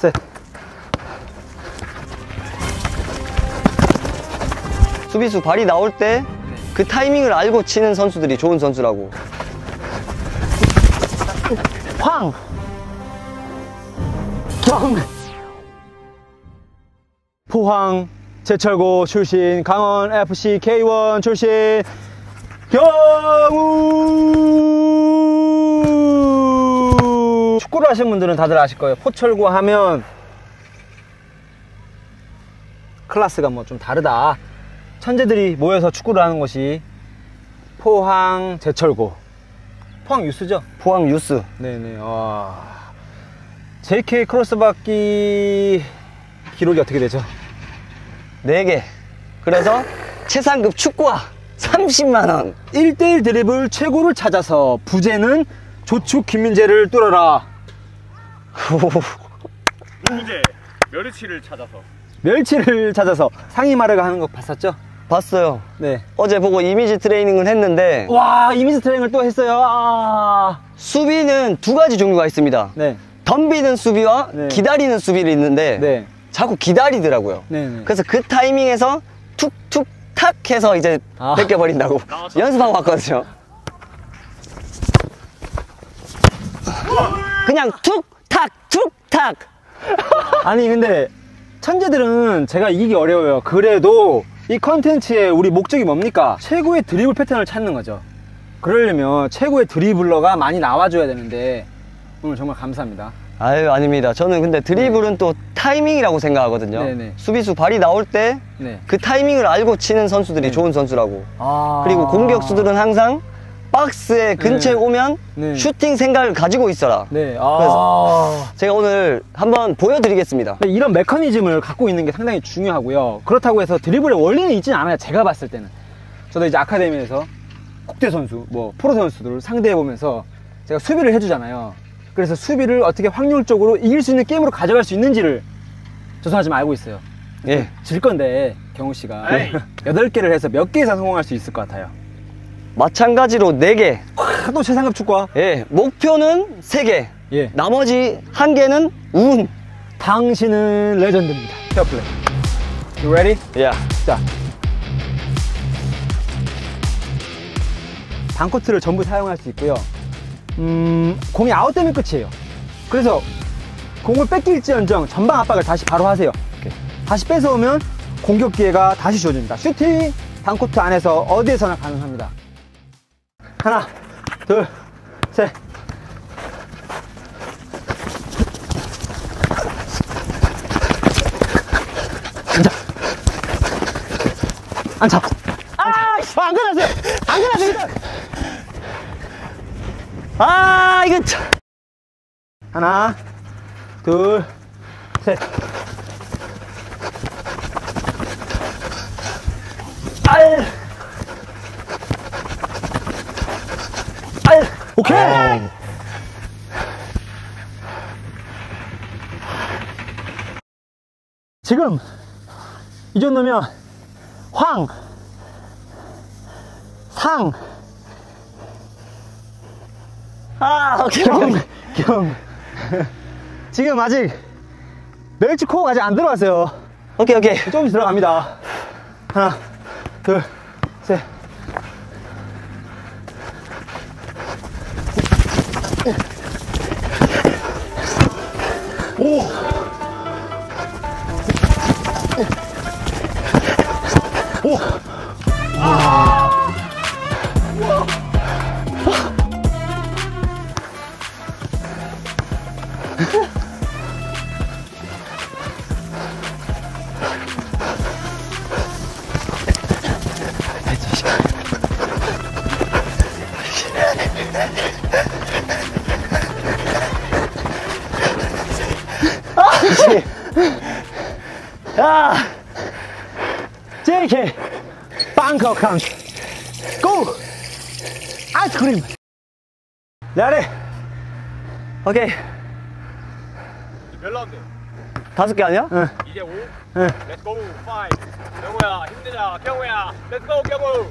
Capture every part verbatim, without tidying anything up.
셋. 수비수 발이 나올 때 그 타이밍을 알고 치는 선수들이 좋은 선수라고. 황! 경! 포항 제철고 출신, 강원 에프씨 케이원 출신 경우! 축구를 하시는 분들은 다들 아실 거예요. 포철고 하면 클래스가 뭐 좀 다르다. 천재들이 모여서 축구를 하는 것이 포항 제철고. 포항 유스죠? 포항 유스. 네네. 와. 제이케이 크로스바퀴 기록이 어떻게 되죠? 네 개. 그래서 최상급 축구화 삼십만 원. 일 대일 드리블 최고를 찾아서 부제는 조축 김민재를 뚫어라. 부제 멸치를 찾아서. 멸치를 찾아서 상이마르가 하는 거 봤었죠? 봤어요. 네. 어제 보고 이미지 트레이닝을 했는데 와, 이미지 트레이닝을 또 했어요. 아. 수비는 두 가지 종류가 있습니다. 네. 덤비는 수비와 네. 기다리는 수비를 있는데 네. 자꾸 기다리더라고요. 네네. 그래서 그 타이밍에서 툭툭 탁 해서 이제 아. 뺏겨버린다고 연습하고 왔거든요. 그냥 툭탁 툭탁. 아니 근데 천재들은 제가 이기기 어려워요. 그래도 이 컨텐츠의 우리 목적이 뭡니까? 최고의 드리블 패턴을 찾는 거죠. 그러려면 최고의 드리블러가 많이 나와줘야 되는데 오늘 정말 감사합니다. 아유, 아닙니다. 저는 근데 드리블은 네. 또 타이밍이라고 생각하거든요. 네네. 수비수 발이 나올 때 그 네. 타이밍을 알고 치는 선수들이 네. 좋은 선수라고. 아 그리고 공격수들은 항상 박스에 근처에 네. 오면 네. 슈팅 생각을 가지고 있어라. 네. 아 그래서 제가 오늘 한번 보여드리겠습니다. 이런 메커니즘을 갖고 있는 게 상당히 중요하고요. 그렇다고 해서 드리블의 원리는 있지는 않아요. 제가 봤을 때는. 저도 이제 아카데미에서 국대 선수, 뭐 프로 선수들을 상대해 보면서 제가 수비를 해주잖아요. 그래서 수비를 어떻게 확률적으로 이길 수 있는 게임으로 가져갈 수 있는지를 조선하지 알고 있어요. 예. 질 건데 경우 씨가 여덟 개를 해서 몇 개 이상 성공할 수 있을 것 같아요? 마찬가지로 네 개. 또 최상급 축구화. 예. 목표는 세 개. 예. 나머지 한 개는 운. 당신은 레전드입니다. 페어플레이. You ready? Yeah. 자. 반코트를 전부 사용할 수 있고요. 음, 공이 아웃되면 끝이에요. 그래서 공을 뺏길지언정 전방 압박을 다시 바로 하세요. 오케이. 다시 뺏어오면 공격 기회가 다시 주어집니다. 슈팅 반코트 안에서 어디에서나 가능합니다. 하나, 둘, 셋. 앉아. 앉아. 아, 안 끝났어요. 안 끝났어요. 아, 이거 참. 하나, 둘, 셋. 알. 알. 오케이. 오. 지금 이 정도면 황, 상, 아, 오케이. 경, 경. 지금 아직 멸치 코어가 아직 안 들어갔어요. 오케이, 오케이. 조금씩 들어갑니다. 하나, 둘, 셋. 오. 오. 아. 우와. 야, 제이케이 빵커 카운트 고! 아이스크림. 잘해. 오케이. 몇 라운드? 다섯 개 아니야? 응. 이제 오? 응. 렛츠고 오. 경우야 힘내자. 경우야 렛츠고 경우.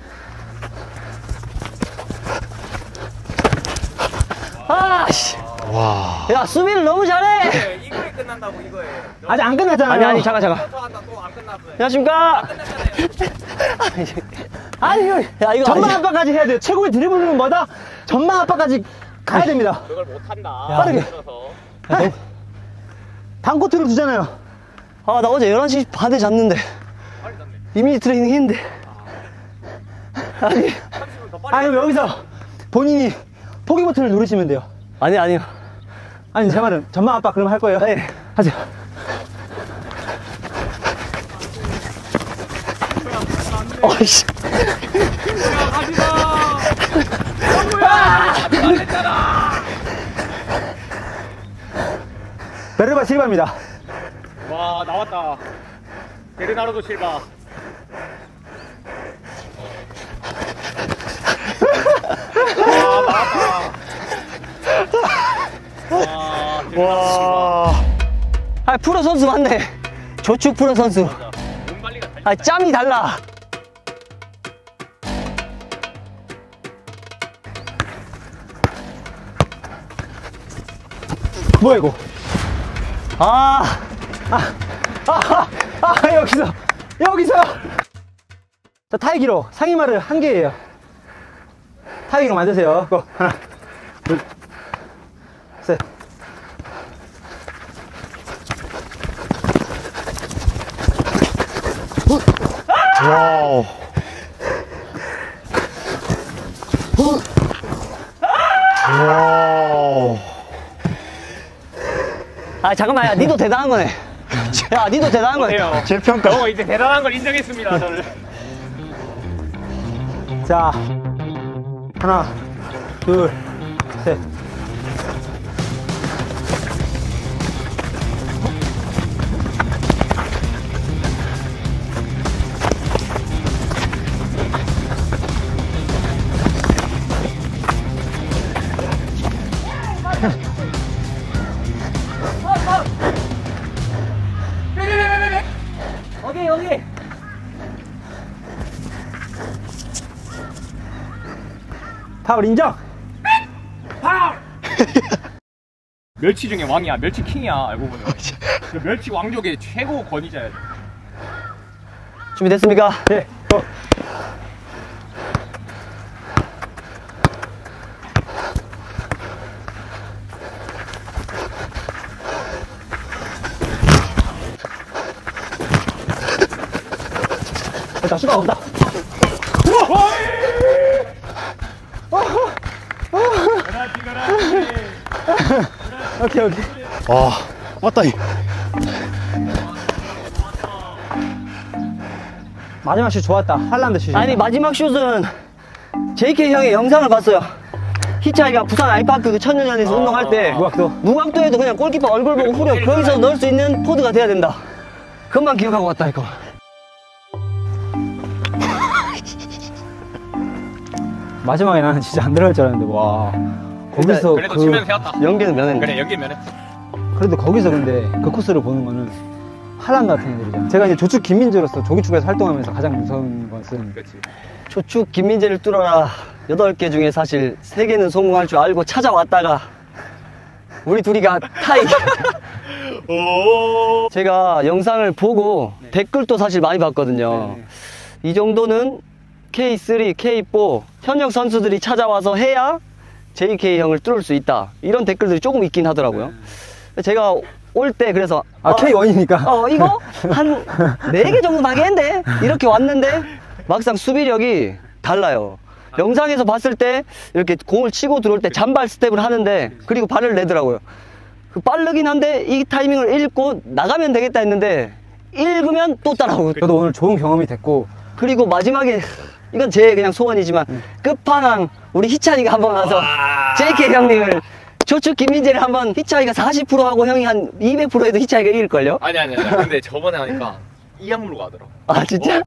아, 씨. 와. 야, 수비를 너무 잘해! 네, 이거에 끝난다고, 이거에. 아직 안 끝났잖아요. 아니, 아니, 잠깐, 잠깐. 또안 끝났어요. 안녕하십니까? 안 끝났잖아요. 아니, 이거, 야, 이거. 전방 압박까지 해야 돼요. 최고의 드리블은 뭐다? 전방 압박까지 가야 됩니다. 그걸 못한다. 빠르게. 아니, 반코트를 두잖아요. 아, 나 어제 열한 시 반에 잤는데. 빨리 잤네. 이미지 트레이닝 했는데. 아니. 아니, 그럼 여기서 본인이 포기 버튼을 누르시면 돼요. 아니, 아니요. 아니, 제 말은 전방 압박 그럼 할 거예요? 네. 하세요. 어이씨. 야, 가지마! 형구야! 안 했잖아! 베르바 실바입니다. 와, 나왔다. 베르나르도 실바. 와, 나왔다. 와, 베르나르도 실바. 아, 프로 선수 맞네. 조축 프로 선수. 몸 관리가 잘 아, 짬이 달라. 뭐야, 이거? 아, 아, 아, 아, 여기서, 여기서! 자, 타이기로 상의말을 한 개예요. 타이기로 만드세요. 고. 하나, 둘, 셋. 와우. 와우. 아, 잠깐만, 야, 니도 대단한 거네. 야, 니도 대단한 거네. 보세요. 제 평가. 어, 이제 대단한 걸 인정했습니다, 저를. 자, 하나, 둘, 셋. 여기, 여기. 파울 인정! 파울! 멸치 중에 왕이야. 멸치 킹이야. 알고 보면. 그 멸치 왕족의 최고 권위자야. 준비됐습니까? 네, 고! 일단 수가 없다. 그렇지, 그렇지. 오케이, 오케이. 와, 맞다. 마지막 슛 좋았다. 할란드 슛이. 아니, 마지막 슛은 제이케이 형의 영상을 봤어요. 히차이가 부산 아이파크 그 천년전에서 운동할 때 무각도. 무각도에도 그냥 골키퍼 얼굴 보고 후려 거기서 넣을 수 있는 포드가 돼야 된다. 그것만 기억하고 왔다, 이거. 마지막에 나는 진짜 안 들어갈 줄 알았는데, 와. 거기서 그래도 그, 치면 세웠다. 연계는 면했네. 그래, 연기 면했. 그래도 거기서 근데 그 코스를 보는 거는 할란드 같은 애들이잖아. 제가 이제 조축 김민재로서 조기축구에서 활동하면서 가장 무서운 것은 그렇지. 조축 김민재를 뚫어라. 여덟 개 중에 사실 세 개는 성공할 줄 알고 찾아왔다가 우리 둘이가 타이. 오. 제가 영상을 보고 네. 댓글도 사실 많이 봤거든요. 네. 이 정도는 케이 쓰리, 케이 포 현역 선수들이 찾아와서 해야 제이케이 형을 뚫을 수 있다. 이런 댓글들이 조금 있긴 하더라고요. 네. 제가 올 때 그래서 아, 어, 케이 원이니까. 어, 이거 한 네 개 정도 나겠는데? 이렇게 왔는데 막상 수비력이 달라요. 영상에서 봤을 때 이렇게 공을 치고 들어올 때 잔발 스텝을 하는데 그리고 발을 내더라고요. 그 빠르긴 한데 이 타이밍을 읽고 나가면 되겠다 했는데 읽으면 또 따라오고. 저도 오늘 좋은 경험이 됐고. 그리고 마지막에 이건 제 그냥 소원이지만 음. 끝판왕 우리 희찬이가 한번 와서 제이케이 형님을 조축 김민재를 한번 희차이가 사십 퍼센트 하고 형이 한 이백 퍼센트 해도 희차이가 이길걸요? 아니 아니 아니. 근데 저번에 하니까 이 약물로 가더라고. 아 진짜?